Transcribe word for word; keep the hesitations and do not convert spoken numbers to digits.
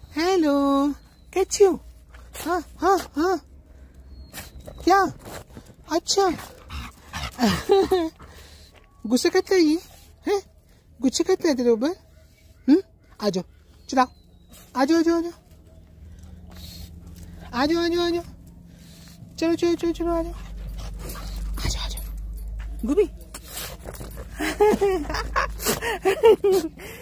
Hello, कैसी हो? हाँ हाँ हाँ, क्या? अच्छा गुस्सा करता है ये है? गुस्सा करता है तेरे ऊपर? हम्म, आ जाओ, चलाओ, आ जाओ आ जाओ आ जाओ आ जाओ आ जाओ आ जाओ, चलो चलो चलो चलो आ जाओ आ जाओ आ जाओ, गुबी